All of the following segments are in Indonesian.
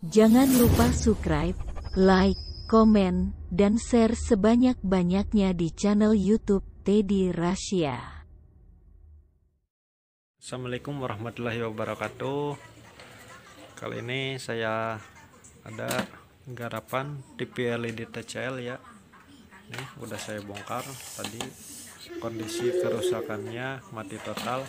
Jangan lupa subscribe, like, komen, dan share sebanyak-banyaknya di channel YouTube Teddy Rasya. Assalamualaikum warahmatullahi wabarakatuh. Kali ini saya ada garapan TV LED TCL ya. Ini udah saya bongkar tadi, kondisi kerusakannya mati total.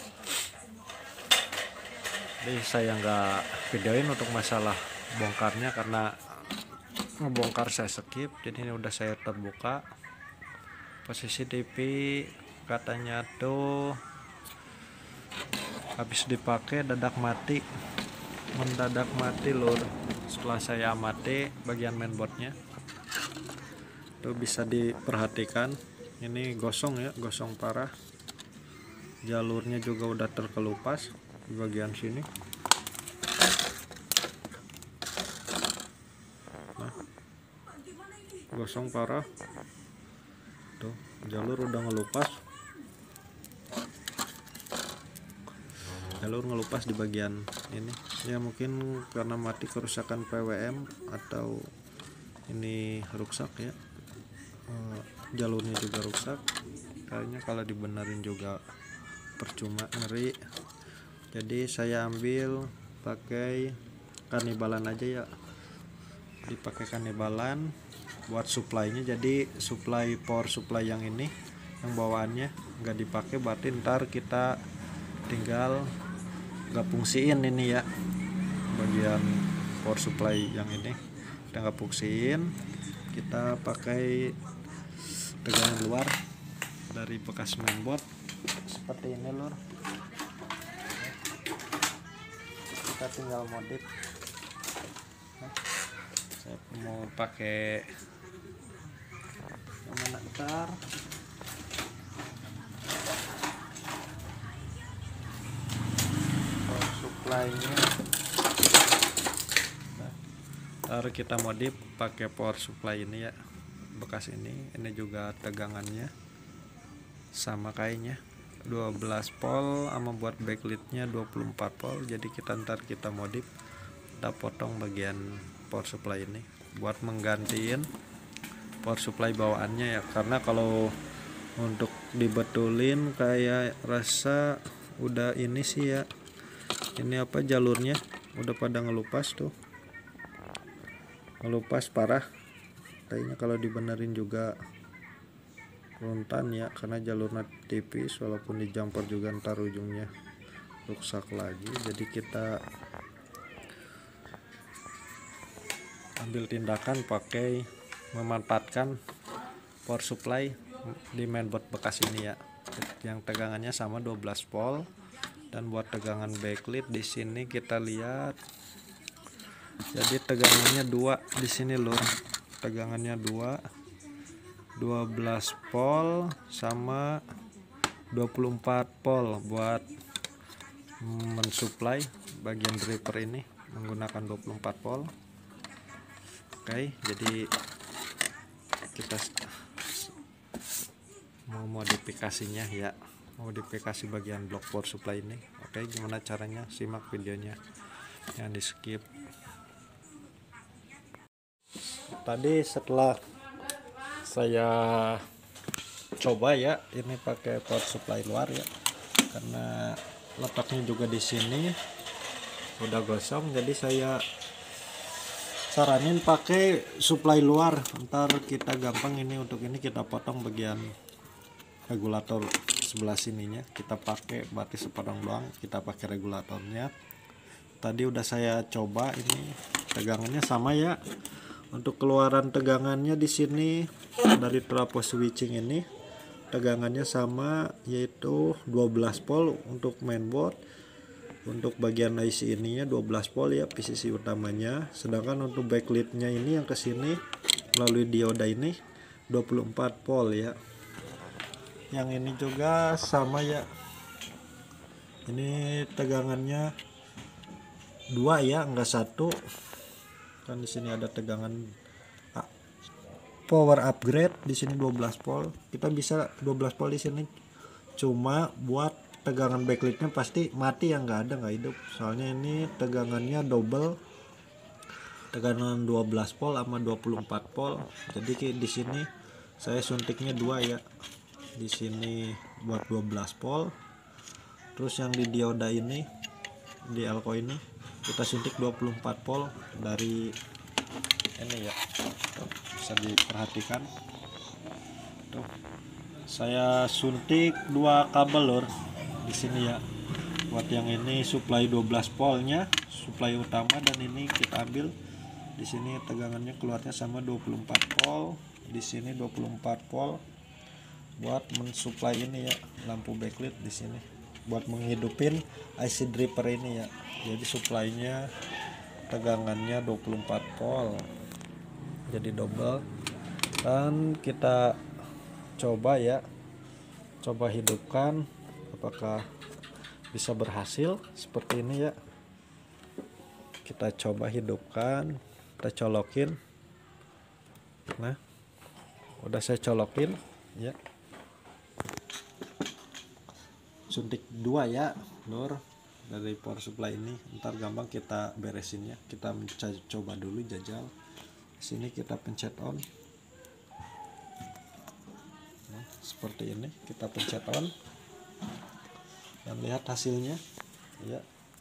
Jadi saya nggak videoin untuk masalah bongkarnya karena ngebongkar saya skip. Jadi ini udah saya terbuka. Posisi TV katanya tuh habis dipakai mendadak mati lur. Setelah saya amati bagian mainboardnya tuh bisa diperhatikan, ini gosong ya, gosong parah. Jalurnya juga udah terkelupas di bagian sini. Nah, gosong parah tuh, jalur udah ngelupas. Jalur ngelupas di bagian ini ya, mungkin karena mati kerusakan PWM atau ini rusak ya. Jalurnya juga rusak kayaknya, kalau dibenerin juga percuma, ngeri. Jadi saya ambil pakai kanibalan aja ya, dipakai kanibalan buat supply-nya. Jadi supply, power supply yang ini, yang bawaannya nggak dipakai, berarti ntar kita tinggal nggak fungsiin ini ya, bagian power supply yang ini kita nggak fungsiin, kita pakai tegangan luar dari bekas mainboard seperti ini lur. Kita tinggal modif. Saya mau pakai yang mana ntar supply-nya. Lalu kita modif pakai power supply ini ya, bekas ini juga tegangannya sama kayaknya 12 volt, sama buat backlightnya 24 volt. Jadi ntar kita modif, kita potong bagian power supply ini buat menggantiin power supply bawaannya ya, karena kalau untuk dibetulin kayak rasa udah ini sih ya, ini apa, jalurnya udah pada ngelupas tuh, ngelupas parah kayaknya. Kalau dibenerin juga runtan ya, karena jalurnya tipis, walaupun di jumper juga ntar ujungnya rusak lagi. Jadi kita ambil tindakan pakai memanfaatkan power supply di mainboard bekas ini ya, yang tegangannya sama 12 volt. Dan buat tegangan backlit di sini kita lihat, jadi tegangannya 2 di sini lur, tegangannya 12 volt sama 24 volt buat mensuplai bagian driver ini menggunakan 24 volt. Oke, jadi kita mau modifikasinya ya, modifikasi bagian blok power supply ini. Oke, gimana caranya? Simak videonya, jangan di skip. Tadi setelah saya coba ya, ini pakai power supply luar ya, karena letaknya juga di sini udah gosong, jadi saya saranin pakai supply luar. Ntar kita gampang ini, untuk ini kita potong bagian regulator sebelah sininya, kita pakai berarti sepotong doang, kita pakai regulatornya. Tadi udah saya coba, ini tegangannya sama ya. Untuk keluaran tegangannya di sini dari trafo switching ini tegangannya sama, yaitu 12 volt untuk mainboard. Untuk bagian IC ininya 12 volt ya, PCC utamanya. Sedangkan untuk backlightnya ini yang kesini melalui dioda ini 24 volt ya. Yang ini juga sama ya, ini tegangannya 2 ya, enggak 1. Kan di sini ada tegangan power upgrade, di sini 12 volt. Kita bisa 12 volt di sini, cuma buat tegangan backlightnya pasti mati ya, nggak hidup. Soalnya ini tegangannya double, tegangan 12 volt sama 24 volt. Jadi di sini saya suntiknya dua ya, di sini buat 12 volt, terus yang di dioda ini, di elko ini kita suntik 24 volt dari ini ya. Tuh, bisa diperhatikan tuh, saya suntik dua kabel lur di sini ya. Buat yang ini supply 12 voltnya, supply utama, dan ini kita ambil di sini tegangannya keluarnya sama 24 volt, di sini 24 volt buat mensuplai ini ya, lampu backlit di sini buat menghidupin IC dripper ini ya. Jadi suplainya tegangannya 24 volt. Jadi double. Dan kita coba ya, coba hidupkan apakah bisa berhasil seperti ini ya. Kita coba hidupkan, kita colokin. Nah, udah saya colokin ya, suntik dua ya lur dari power supply ini. Ntar gampang kita beresinnya, kita coba dulu jajal. Sini kita pencet on. Nah, seperti ini kita pencet on dan lihat hasilnya ya.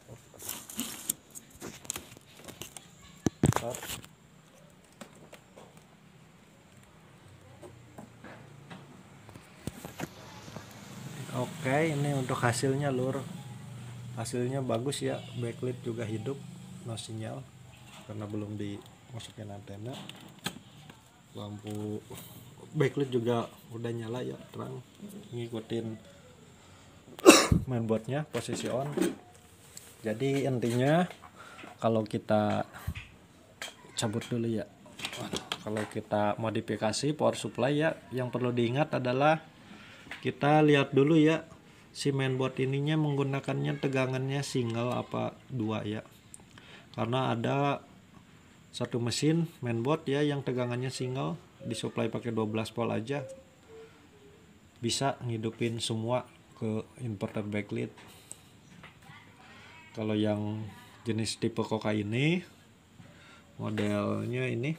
Oke, ini untuk hasilnya lur. Hasilnya bagus ya, backlit juga hidup, no sinyal karena belum dimasukin antena. Lampu backlit juga udah nyala ya, terang, ngikutin mainboardnya posisi on. Jadi intinya kalau kita cabut dulu ya, kalau kita modifikasi power supply ya, yang perlu diingat adalah kita lihat dulu ya, si mainboard ininya menggunakannya tegangannya single apa dua ya. Karena ada satu mesin mainboard ya yang tegangannya single, disuplai pakai 12 volt aja bisa ngidupin semua ke inverter backlit. Kalau yang jenis tipe Koka ini, modelnya ini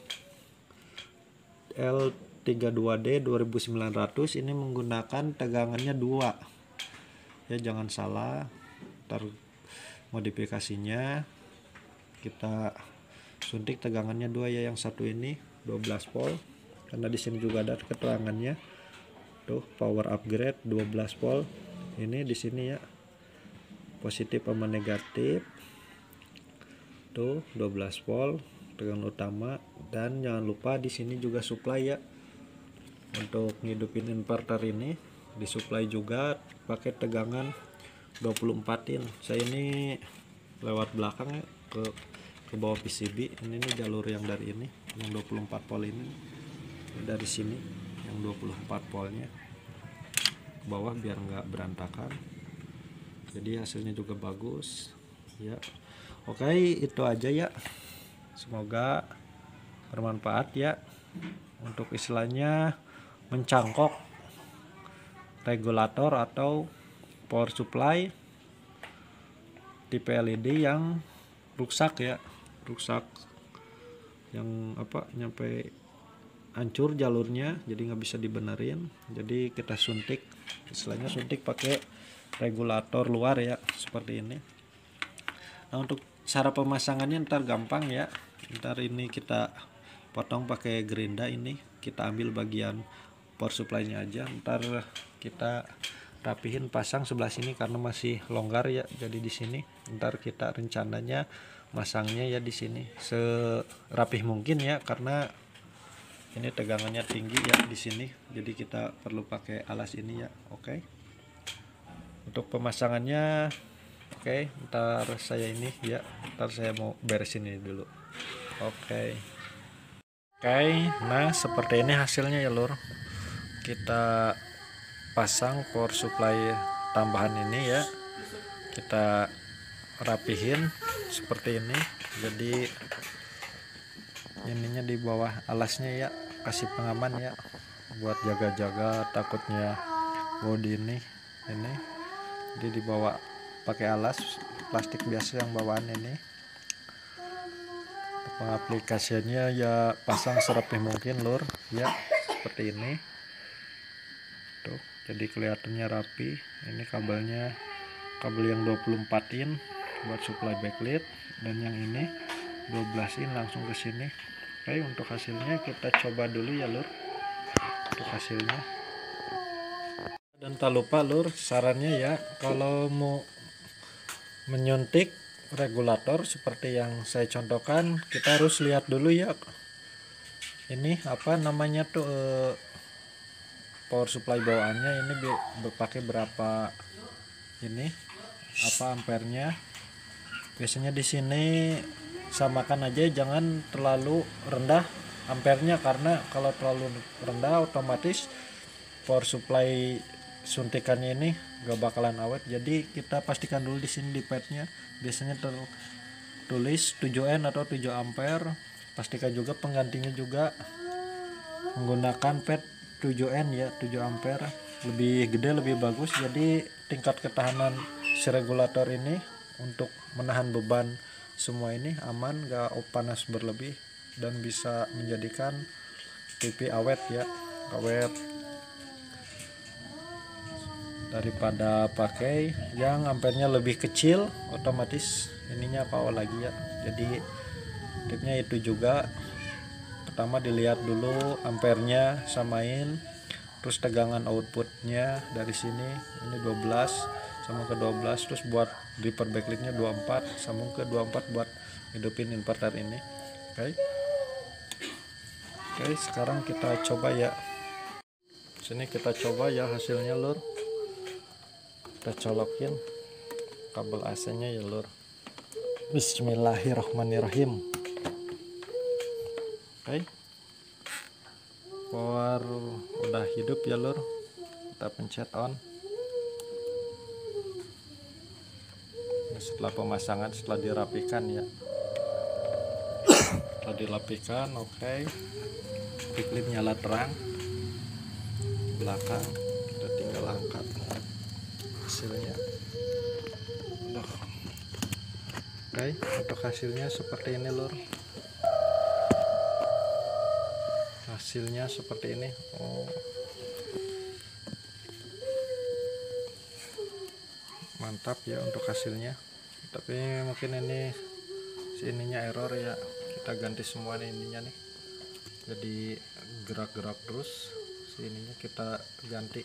L32D 2900, ini menggunakan tegangannya 2 ya, jangan salah. Ntar modifikasinya kita suntik tegangannya 2 ya, yang satu ini 12 volt karena di sini juga ada keterangannya tuh, power upgrade 12 volt. Ini di sini ya, positif sama negatif tuh 12 volt tegangan utama. Dan jangan lupa di sini juga supply ya, untuk ngidupin inverter ini disuplai juga pakai tegangan 24 in. Saya ini lewat belakang ya, ke bawah PCB. Ini nih jalur yang dari ini, yang 24 volt ini dari sini, yang 24 voltnya ke bawah biar nggak berantakan. Jadi hasilnya juga bagus ya. Oke, itu aja ya, semoga bermanfaat ya untuk istilahnya mencangkok regulator atau power supply tipe LED yang rusak ya, rusak yang apa, nyampe hancur jalurnya, jadi nggak bisa dibenerin. Jadi kita suntik, istilahnya suntik pakai regulator luar ya, seperti ini. Nah, untuk cara pemasangannya ntar gampang ya. Ntar ini kita potong pakai gerinda, ini kita ambil bagian power supply-nya aja. Ntar kita rapihin, pasang sebelah sini karena masih longgar ya. Jadi di sini ntar kita rencananya masangnya ya di sini serapih mungkin ya, karena ini tegangannya tinggi ya di sini. Jadi kita perlu pakai alas ini ya. Oke. Untuk pemasangannya oke, ntar saya ini ya, ntar saya mau beresin ini dulu. Oke, nah seperti ini hasilnya ya lur. Kita pasang power supply tambahan ini ya, kita rapihin seperti ini. Jadi ininya di bawah alasnya ya, kasih pengaman ya, buat jaga-jaga takutnya bodi ini. Jadi dibawa pakai alas plastik biasa yang bawaan ini, Pengaplikasiannya ya pasang serapih mungkin lur ya, seperti ini tuh, jadi kelihatannya rapi. Ini kabelnya kabel yang 24 in buat supply backlit, dan yang ini 12 in langsung ke sini. Oke, untuk hasilnya kita coba dulu ya lur, untuk hasilnya. Dan tak lupa lur, sarannya ya, kalau mau menyuntik regulator seperti yang saya contohkan, kita harus lihat dulu ya, ini apa namanya tuh, power supply bawaannya ini pakai berapa, ini apa ampernya. Biasanya di sini samakan aja, jangan terlalu rendah ampernya, karena kalau terlalu rendah otomatis power supply suntikannya ini gak bakalan awet. Jadi kita pastikan dulu di sini di padnya biasanya tertulis 7N atau 7 ampere. Pastikan juga penggantinya juga menggunakan pad 7N ya, 7 ampere, lebih gede lebih bagus. Jadi tingkat ketahanan si regulator ini untuk menahan beban semua ini aman, gak panas berlebih, dan bisa menjadikan TV awet ya, awet daripada pakai yang ampernya lebih kecil, otomatis ininya power lagi ya. Jadi tipnya itu juga, pertama dilihat dulu ampernya, samain, terus tegangan outputnya dari sini, ini 12 sama ke 12, terus buat driver backlitnya 24 sambung ke 24 buat hidupin inverter ini. Oke, sekarang kita coba ya, sini kita coba ya hasilnya lur. Kita colokin kabel AC nya ya lur. Bismillahirrahmanirrahim. Oke, power udah hidup ya lur, kita pencet on. Setelah pemasangan, setelah dirapikan ya, setelah dirapikan, oke, backlit nyala terang belakang, kita tinggal angkat hasilnya. Oke, untuk hasilnya seperti ini lur, hasilnya seperti ini. Mantap ya untuk hasilnya, tapi mungkin ini ininya error ya, kita ganti semua nih ininya nih, jadi gerak-gerak terus ininya, kita ganti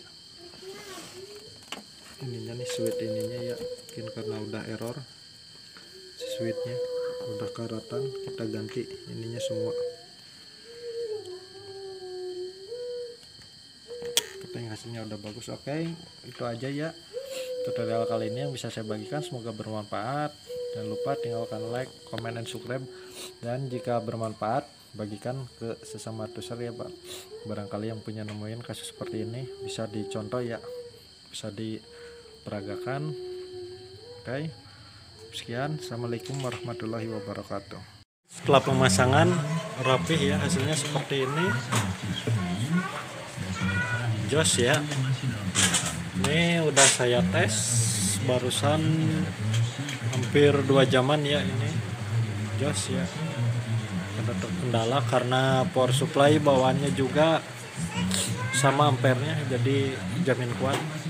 ininya nih, switch ininya ya, mungkin karena udah error si switchnya udah karatan, kita ganti ininya semua. Katanya hasilnya udah bagus. Oke, itu aja ya tutorial kali ini yang bisa saya bagikan, semoga bermanfaat. Jangan lupa tinggalkan like, comment, dan subscribe, dan jika bermanfaat bagikan ke sesama user ya Pak. Barangkali yang punya nemuin kasus seperti ini bisa dicontoh ya, bisa diperagakan. Oke, sekian, assalamualaikum warahmatullahi wabarakatuh. Setelah pemasangan rapih ya, hasilnya seperti ini, jos ya. Ini udah saya tes barusan hampir 2 jaman ya, ini jos ya. Ada terkendala karena power supply bawaannya juga sama ampernya, jadi jamin kuat.